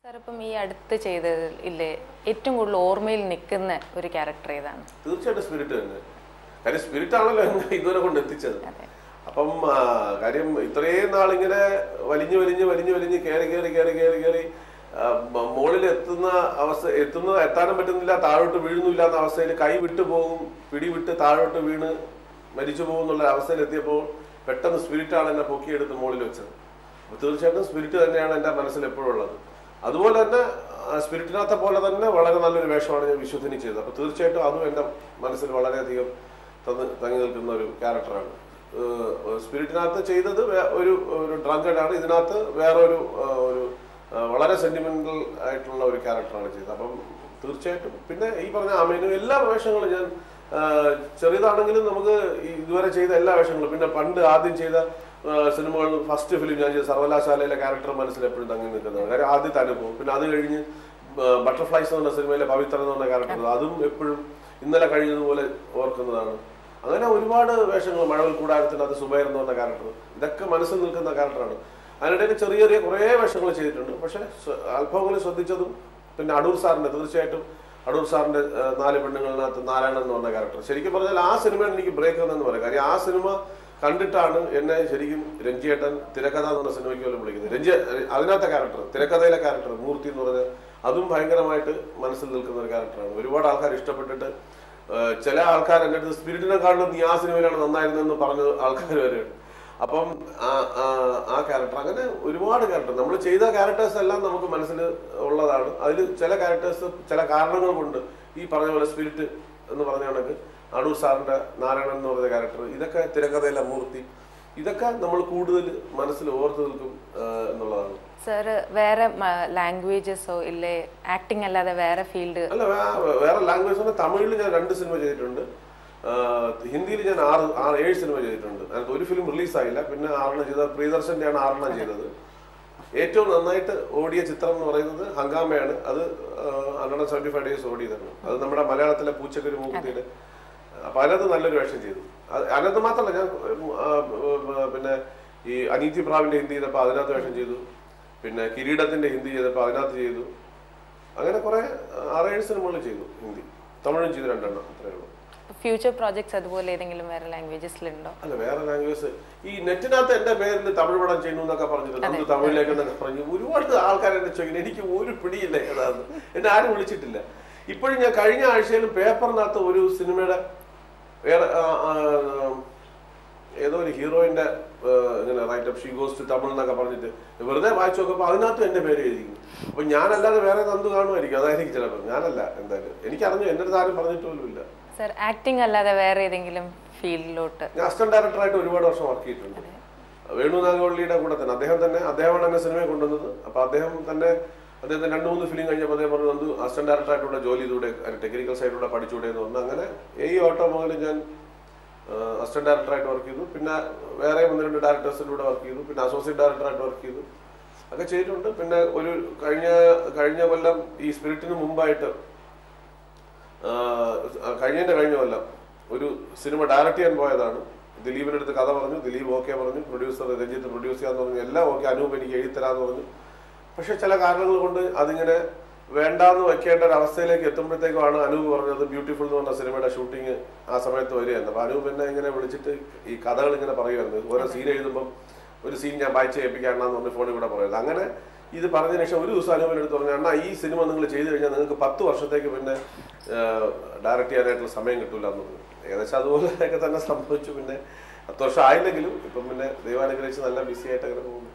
ഇപ്പം ഈ അടുത്ത് ചെയ്തതിൽ ഇല്ലേ ഏറ്റവും കൂടുതൽ ഓർമ്മയിൽ നിൽക്കുന്ന ഒരു ക്യാരക്ടർ ഏതാണ്? തീർച്ചയായിട്ടും സ്പിരിറ്റ് തന്നെ. കാര്യം സ്പിരിറ്റ് ആണല്ലോ ഇതുവരെ കൊണ്ട് എത്തിച്ചത്. അപ്പം കാര്യം ഇത്രയും നാളിങ്ങനെ വലിഞ്ഞു വലിഞ്ഞ് വലിഞ്ഞു വലിഞ്ഞ് കയറി കയറി കയറി കയറി കയറി മുകളിൽ എത്താനും പറ്റുന്നില്ല, താഴോട്ട് വീഴുന്നില്ല എന്ന അവസ്ഥയിൽ കൈ വിട്ടു പോകും, പിടിവിട്ട് താഴോട്ട് വീണ് മരിച്ചു പോകും എന്നുള്ള അവസ്ഥയിൽ എത്തിയപ്പോൾ പെട്ടെന്ന് സ്പിരിറ്റാണ് എന്നെ പൊക്കിയെടുത്ത് മുകളിൽ വെച്ചത്. അപ്പോൾ തീർച്ചയായിട്ടും സ്പിരിറ്റ് തന്നെയാണ് എൻ്റെ മനസ്സിൽ എപ്പോഴും ഉള്ളത്. അതുപോലെ തന്നെ സ്പിരിറ്റിനകത്തെ പോലെ തന്നെ വളരെ നല്ലൊരു വേഷമാണ് ഞാൻ വിശുദ്ധിനി ചെയ്തത്. അപ്പോൾ തീർച്ചയായിട്ടും അതും എൻ്റെ മനസ്സിൽ വളരെയധികം തങ്ങി നിൽക്കുന്ന ഒരു ക്യാരക്ടറാണ്. സ്പിരിറ്റിനകത്ത് ചെയ്തത് ഒരു ഡ്രങ്കഡാണ്, ഇതിനകത്ത് വേറെ ഒരു വളരെ സെന്റിമെന്റൽ ആയിട്ടുള്ള ഒരു ക്യാരക്ടറാണ് ചെയ്തത്. അപ്പം തീർച്ചയായിട്ടും പിന്നെ ഈ പറഞ്ഞ ആമേനും എല്ലാ വേഷങ്ങളും ഞാൻ ചെറിയതാണെങ്കിലും നമുക്ക് ഇതുവരെ ചെയ്ത എല്ലാ വേഷങ്ങളും, പിന്നെ പണ്ട് ആദ്യം ചെയ്ത സിനിമകൾ, ഫസ്റ്റ് ഫിലിം ഞാൻ ചെയ്ത സർവകലാശാലയിലെ ക്യാരക്ടർ മനസ്സിൽ എപ്പോഴും തങ്ങി നിൽക്കുന്നതാണ്. കാര്യം ആദ്യത്തെ അനുഭവം. പിന്നെ അത് കഴിഞ്ഞ് ബട്ടർഫ്ലൈസ് എന്ന് പറഞ്ഞ സിനിമയിലെ പവിത്ര എന്ന് പറഞ്ഞ ക്യാരക്ടർ, അതും എപ്പോഴും ഇന്നലെ കഴിഞ്ഞതുപോലെ ഓർക്കുന്നതാണ്. അങ്ങനെ ഒരുപാട് വേഷങ്ങൾ, മഴവിൽ കൂടാരത്തിനകത്ത് സുബൈർ എന്ന് പറഞ്ഞ ക്യാരക്ടർ, ഇതൊക്കെ മനസ്സിൽ നിൽക്കുന്ന ക്യാരക്ടറാണ്. അതിനിടയിൽ ചെറിയ ചെറിയ കുറേ വേഷങ്ങൾ ചെയ്തിട്ടുണ്ട്. പക്ഷെ അല്പങ്ങളിൽ ശ്രദ്ധിച്ചതും പിന്നെ അടൂർ സാറിന്റെ, തീർച്ചയായിട്ടും അടൂർ സാറിന്റെ 4 പെണ്ണുങ്ങളിനകത്ത് നാരായണൻ എന്ന് പറഞ്ഞ ക്യാരക്ടർ, ശരിക്കും പറഞ്ഞാൽ ആ സിനിമയാണ് എനിക്ക് ബ്രേക്ക് എന്ന് പറയാം. കാര്യം ആ സിനിമ കണ്ടിട്ടാണ് എന്നെ ശരിക്കും രഞ്ജിയേട്ടൻ തിരക്കഥ എന്ന് പറഞ്ഞ സിനിമയ്ക്ക് പോലും വിളിക്കുന്നത്. അതിനകത്തെ ക്യാരക്ടർ, തിരക്കഥയിലെ ക്യാരക്ടർ മൂർത്തി എന്ന് പറഞ്ഞാൽ അതും ഭയങ്കരമായിട്ട് മനസ്സിൽ നിൽക്കുന്ന ഒരു ക്യാരക്ടറാണ്. ഒരുപാട് ആൾക്കാർ ഇഷ്ടപ്പെട്ടിട്ട്, ചില ആൾക്കാർ എൻ്റെ അടുത്ത് സ്പിരിറ്റിനെക്കാളും നീ ആ സിനിമയിലാണ് നന്നായിരുന്നെന്ന് പറഞ്ഞ ആൾക്കാർ വരെയുണ്ട്. അപ്പം ആ ക്യാരക്ടർ, അങ്ങനെ ഒരുപാട് ക്യാരക്ടർ, നമ്മൾ ചെയ്ത ക്യാരക്ടേഴ്സ് എല്ലാം നമുക്ക് മനസ്സിൽ ഉള്ളതാണ്. അതിൽ ചില ക്യാരക്ടേഴ്സ് ചില കാരണങ്ങൾ കൊണ്ട്, ഈ പറഞ്ഞ പോലെ സ്പിരിറ്റ് എന്ന് പറഞ്ഞ കണക്ക് അടൂർ സാറിന്റെ നാരായണൻ എന്ന് പറഞ്ഞ ക്യാരക്ടർ, ഇതൊക്കെ തിരക്കഥയിലെ മൂർത്തി, ഇതൊക്കെ നമ്മൾ കൂടുതൽ മനസ്സിൽ ഓർത്ത് നിൽക്കും എന്നുള്ളതാണ്. സർ വേറെ ലാംഗ്വേജസോ ഇല്ലേ, ആക്ടിങ് അല്ലാതെ വേറെ ഫീൽഡ്? അല്ല, വേറെ ലാംഗ്വേജ് തമിഴിൽ ഞാൻ 2 സിനിമ ചെയ്തിട്ടുണ്ട്, ഹിന്ദിയിൽ ഞാൻ 7 സിനിമ ചെയ്തിട്ടുണ്ട്. അതിനകത്ത് ഒരു ഫിലിം റിലീസായില്ല, പിന്നെ 6 ചെയ്തത് പ്രിയദർശന്റെയാണ് 6 ചെയ്തത്. ഏറ്റവും നന്നായിട്ട് ഓടിയ ചിത്രം എന്ന് പറയുന്നത് ഹംഗാമയാണ്. അത് 175 ഡേയ്സ് ഓടിയതാണ്. അത് നമ്മുടെ മലയാളത്തിലെ പൂച്ചക്കൊരു മൂക്കുത്തിയുടെ. അപ്പൊ അതിനകത്ത് നല്ലൊരു വേഷം ചെയ്തു. അതിനകത്ത് മാത്രമല്ല, ഞാൻ പിന്നെ ഈ അനീതി പ്രാവിന്റെ ഹിന്ദി ചെയ്തപ്പോൾ അതിനകത്ത് വേഷം ചെയ്തു, പിന്നെ കിരീടത്തിന്റെ ഹിന്ദി ചെയ്തപ്പോൾ അതിനകത്ത് ചെയ്തു. അങ്ങനെ കുറെ 6-7 സിനിമകൾ ചെയ്തു. ഹിന്ദി, തമിഴും ചെയ്തു 2 അത്രേ ഉള്ളൂ. ഫ്യൂച്ചർ പ്രോജക്ട്സ് അതുപോലെ ഏതെങ്കിലും വേറെ ലാംഗ്വേജസിലുണ്ടോ? അല്ല, വേറെ ലാംഗ്വേജ് ഈ നെറ്റിനകത്ത് എന്റെ പേരിൽ തമിഴ് പടം ചെയ്യുന്നു എന്നൊക്കെ പറഞ്ഞിട്ട് നമ്മൾ തമിഴിലേക്ക് എന്നൊക്കെ പറഞ്ഞു ഒരുപാട് ആൾക്കാർ എന്നെ ചോദിക്കുന്നു. എനിക്ക് ഒരു പിടിയില്ല ഏതാന്ന്, എന്നെ ആരും വിളിച്ചിട്ടില്ല. ഇപ്പോഴും ഞാൻ കഴിഞ്ഞ ആഴ്ചയിലും പേപ്പറിനകത്ത് ഒരു സിനിമയുടെ വേറെ ഏതോ ഒരു ഹീറോയിന്റെ ഇങ്ങനെ writeup, she goes to Tamil എന്നൊക്കെ പറഞ്ഞിട്ട് വെറുതെ വായിച്ചു നോക്കുമ്പോൾ അതിനകത്തും എന്റെ പേര് എഴുതിയിരിക്കുന്നു. അപ്പൊ ഞാനല്ലാതെ വേറെ നന്ദു കാണുമായിരിക്കും, അതായിരിക്കും ചിലപ്പോൾ. ഞാനല്ല, എന്തായാലും എനിക്കറിഞ്ഞു, എന്റെ അടുത്ത് ആരും പറഞ്ഞിട്ട് പോലും ഇല്ല. സർ ആക്ടിങ് അല്ലാതെ വേറെ ഏതെങ്കിലും ഫീൽഡിലോട്ട്? ഞാൻ അസിസ്റ്റന്റ് ഡയറക്ടറായിട്ട് ഒരുപാട് വർഷം വർക്ക് ചെയ്തിട്ടുണ്ട്. വേണു നാഗവള്ളിയുടെ കൂടെ തന്നെ അദ്ദേഹമാണ് എന്നെ സിനിമയെ കൊണ്ടുവന്നത്. അപ്പൊ അദ്ദേഹത്തിന് 2-3 ഫിലിം കഴിഞ്ഞപ്പോൾ അദ്ദേഹം പറഞ്ഞു, നന്ദു അസിസ്റ്റന്റ് ഡയറക്ടറായിട്ടുള്ള ജോലി ചെയ്തൂടെ, ടെക്നിക്കൽ സൈഡിലൂടെ പഠിച്ചുകൂടെ എന്ന് പറഞ്ഞു. അങ്ങനെ ഈ ഓട്ടോമൊബൈലിൽ ഞാൻ അസിസ്റ്റന്റ് ഡയറക്ടറായിട്ട് വർക്ക് ചെയ്തു. പിന്നെ വേറെ 1-2 ഡയറക്ടേഴ്സിലൂടെ വർക്ക് ചെയ്തു. പിന്നെ അസോസിയേറ്റ് ഡയറക്ടറായിട്ട് വർക്ക് ചെയ്തു, ഒക്കെ ചെയ്തിട്ടുണ്ട്. പിന്നെ ഒരു കഴിഞ്ഞ കൊല്ലം ഈ സ്പിരിറ്റിന് മുമ്പായിട്ട് കഴിഞ്ഞ കൊല്ലം ഒരു സിനിമ ഡയറക്റ്റ് ചെയ്യാൻ പോയതാണ്. ദിലീപിന്റെ അടുത്ത് കഥ പറഞ്ഞു, ദിലീപ് ഓക്കെ പറഞ്ഞു, പ്രൊഡ്യൂസർ രഞ്ജിത്ത് പ്രൊഡ്യൂസ് ചെയ്യാന്ന് പറഞ്ഞു, എല്ലാം ഓക്കെ, അനൂപ് എനിക്ക് എഴുതരാന്ന് പറഞ്ഞു. പക്ഷെ ചില കാരണങ്ങൾ കൊണ്ട് അതിങ്ങനെ വേണ്ടാന്ന് വെക്കേണ്ട ഒരു അവസ്ഥയിലേക്ക് എത്തുമ്പോഴത്തേക്കുമാണ് അനൂപ് പറഞ്ഞത് ബ്യൂട്ടിഫുൾ എന്ന് പറഞ്ഞ സിനിമയുടെ ഷൂട്ടിങ് ആ സമയത്ത് വരികയായിരുന്നു. അപ്പൊ അനൂപ് എന്നെ ഇങ്ങനെ വിളിച്ചിട്ട് ഈ കഥകൾ ഇങ്ങനെ പറയുമായിരുന്നു. ഓരോ സീൻ എഴുതുമ്പോൾ ഒരു സീൻ ഞാൻ വായിച്ച് ഏൽപ്പിക്കാണെന്ന് പറഞ്ഞ് ഫോണിൽ കൂടെ പറയുന്നത്. അങ്ങനെ ഇത് പറഞ്ഞതിന് ശേഷം ഒരു ദിവസം അനൂപിന്റെ അടുത്ത് പറഞ്ഞു, അണ്ണാ ഈ സിനിമ നിങ്ങൾ ചെയ്തു കഴിഞ്ഞാൽ നിങ്ങൾക്ക് 10 വർഷത്തേക്ക് പിന്നെ ഡയറക്റ്റ് ചെയ്യാനായിട്ടുള്ള സമയം കിട്ടൂല എന്ന് പറഞ്ഞു. ഏകദേശം അതുപോലെയൊക്കെ തന്നെ സംഭവിച്ചു. പിന്നെ 10 വർഷം ആയില്ലെങ്കിലും ഇപ്പം പിന്നെ ദൈവാനുഗ്രഹിച്ച് നല്ല ബിസി ആയിട്ട് അങ്ങനെ പോകുന്നു.